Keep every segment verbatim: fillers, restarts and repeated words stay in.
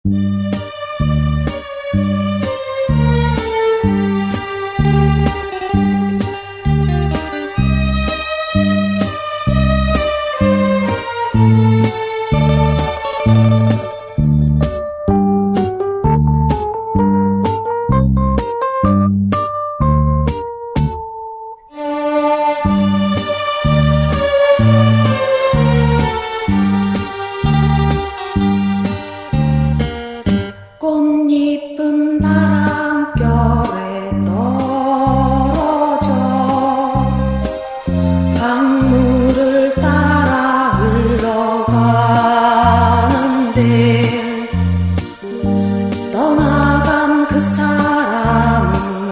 꽃잎은 바람결에 떨어져 강물을 따라 흘러가는데 떠나간 그 사람은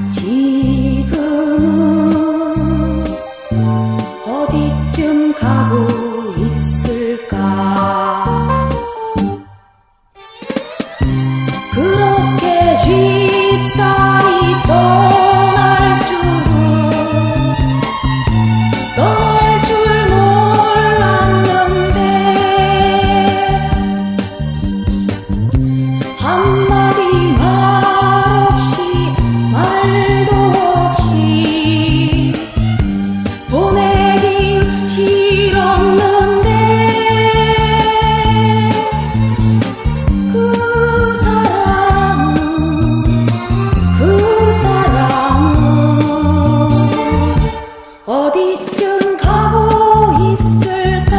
지금은 어디쯤 가고 있을까. 그렇게 쉽사리 떠날 줄은 떠날 줄 몰랐는데 한마디 말 없이 말도 없이 보내긴 싫었는데 그 어디쯤 가고 있을까.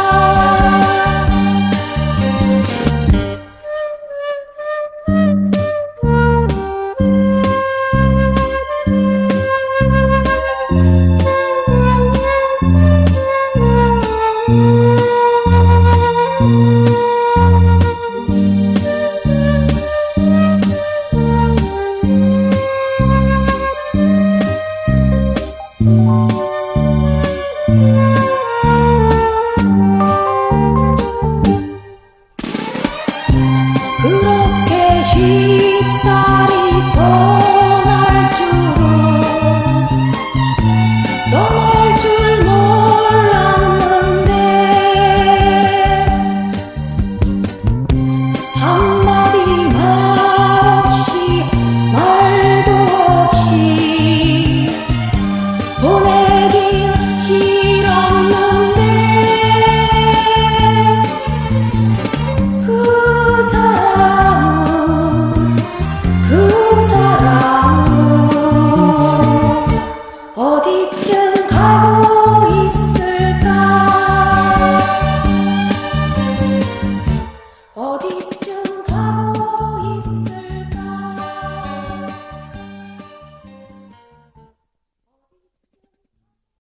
그렇게 쉽사리 떠날 줄은 떠날 줄 몰랐는데 한